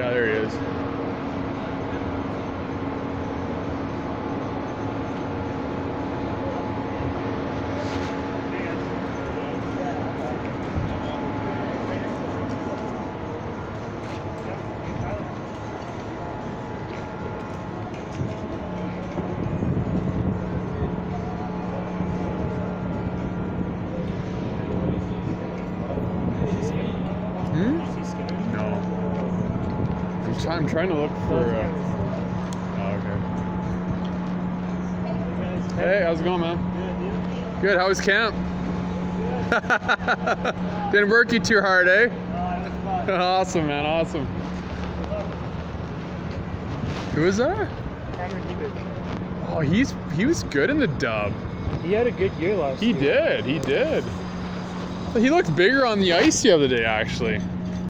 Yeah, there he is. No. I'm trying to look for. Oh, okay. Hey, how's it going, man? Good. How was camp? Didn't work you too hard, eh? Awesome, man. Awesome. Who is that? Oh, he was good in the dub. He had a good year last year. He did. He looked bigger on the ice the other day, actually.